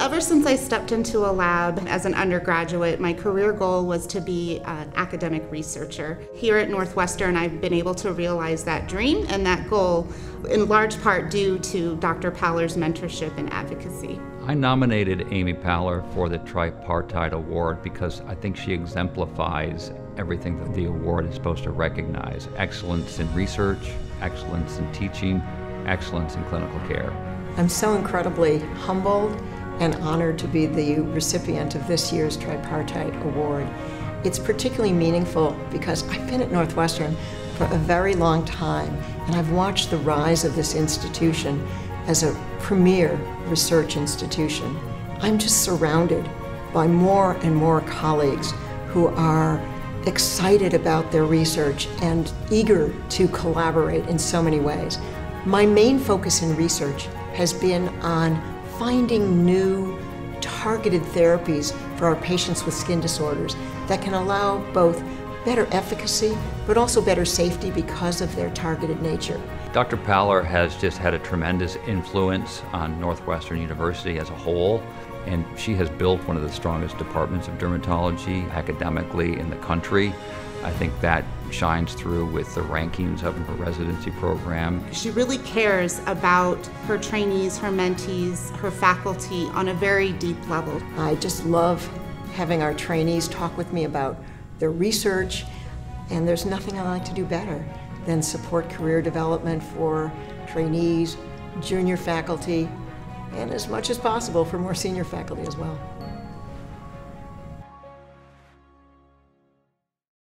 ever since I stepped into a lab as an undergraduate, my career goal was to be an academic researcher. Here at Northwestern, I've been able to realize that dream and that goal in large part due to Dr. Paller's mentorship and advocacy. I nominated Amy Paller for the Tripartite Award because I think she exemplifies everything that the award is supposed to recognize: excellence in research, excellence in teaching, excellence in clinical care. I'm so incredibly humbled and honored to be the recipient of this year's Tripartite Award. It's particularly meaningful because I've been at Northwestern for a very long time, and I've watched the rise of this institution as a premier research institution. I'm just surrounded by more and more colleagues who are excited about their research and eager to collaborate in so many ways. My main focus in research has been on finding new targeted therapies for our patients with skin disorders that can allow both better efficacy but also better safety because of their targeted nature. Dr. Paller has just had a tremendous influence on Northwestern University as a whole, and she has built one of the strongest departments of dermatology academically in the country. I think that shines through with the rankings of her residency program. She really cares about her trainees, her mentees, her faculty on a very deep level. I just love having our trainees talk with me about their research, and there's nothing I like to do better than support career development for trainees, junior faculty, and as much as possible for more senior faculty as well.